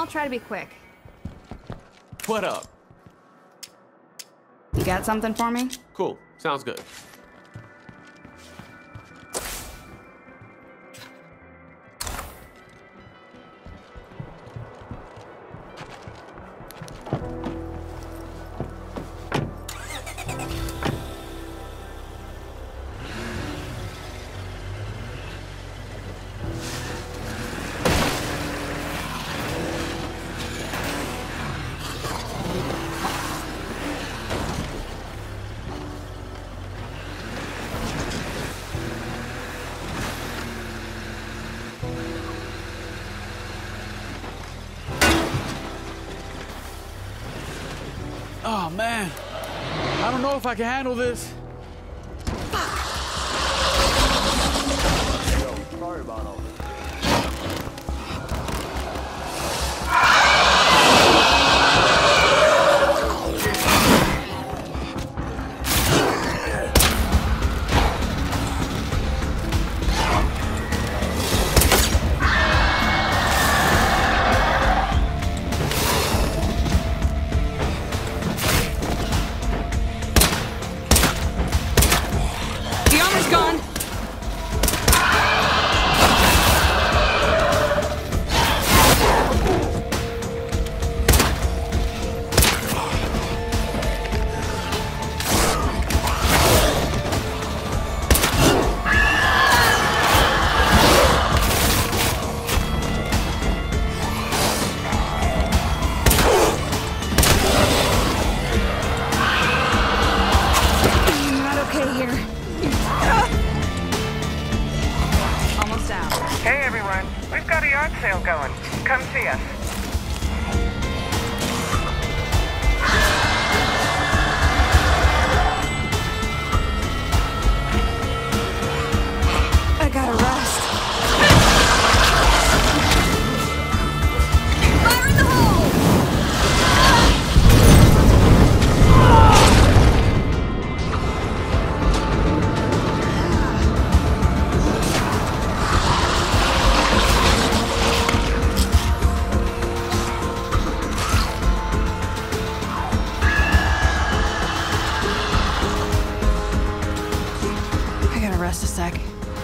try to be quick. What up? You got something for me? Cool. Sounds good. Oh man, I don't know if I can handle this. Yo, sorry about all this. The armor's gone! I'm not okay here. Almost out. Hey everyone, we've got a yard sale going. Come see us. I gotta rest. Fire in the hole! I gotta rest a sec.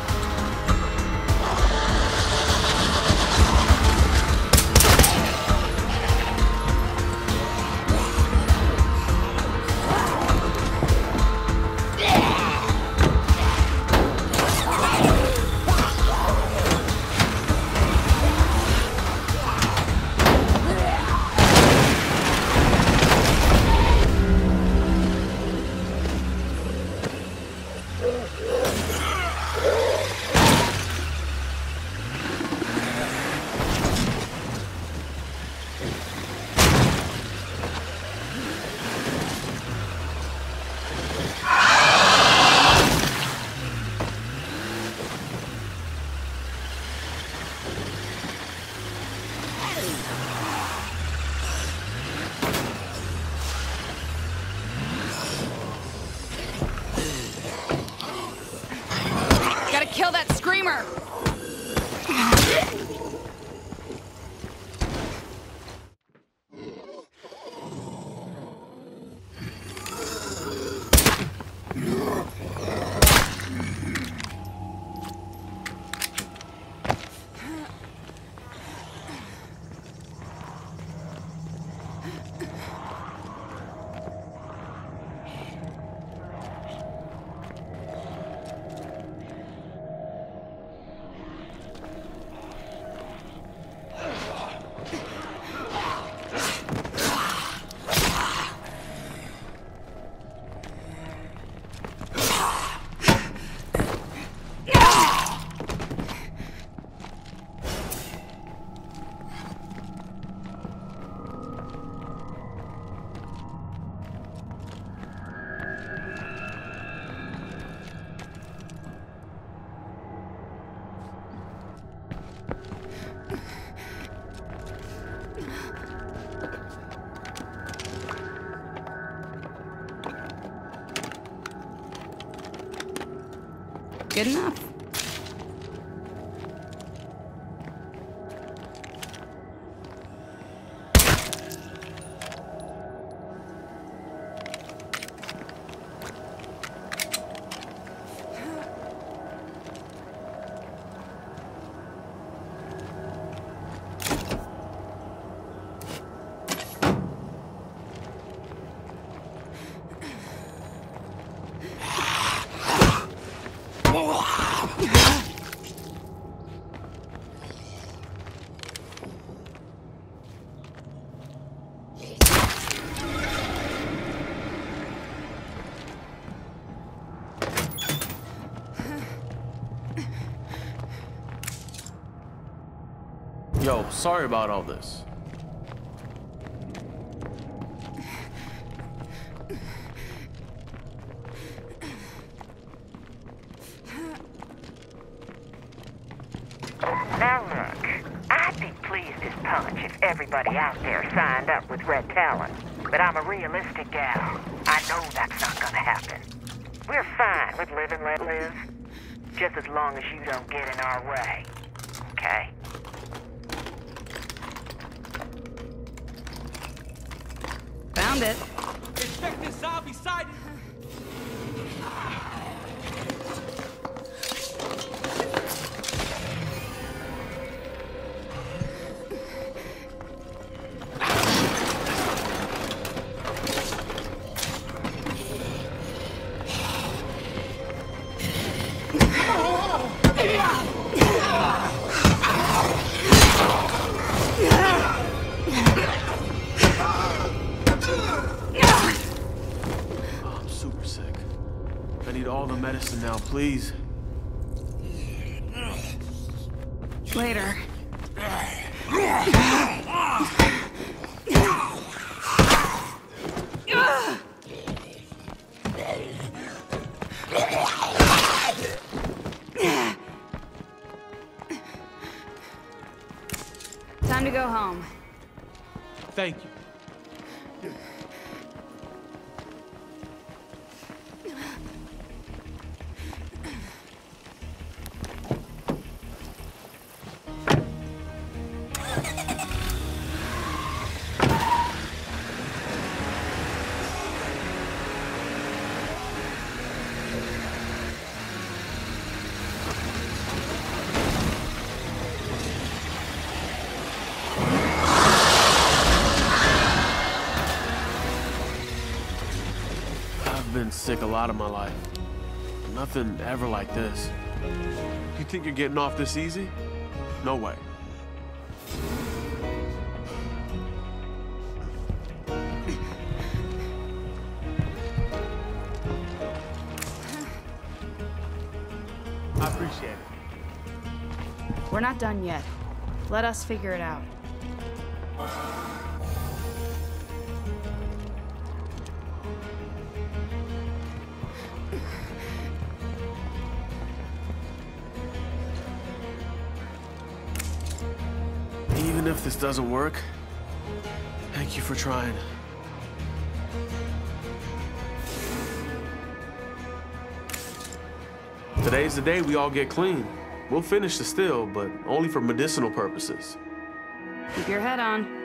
Gotta kill that screamer! Good enough. Yo, sorry about all this. Now look, I'd be pleased as punch if everybody out there signed up with Red Talon. But I'm a realistic gal. I know that's not gonna happen. We're fine with live and let live. Just as long as you don't get in our way. Okay? Found it. Expect this zombie sighted. I'm super sick. I need all the medicine now, please. Later. Time to go home. Thank you. I've been sick a lot of my life. Nothing ever like this. You think you're getting off this easy? No way. I appreciate it. We're not done yet. Let us figure it out. Even if this doesn't work, thank you for trying. Today's the day we all get clean. We'll finish the still, but only for medicinal purposes. Keep your head on.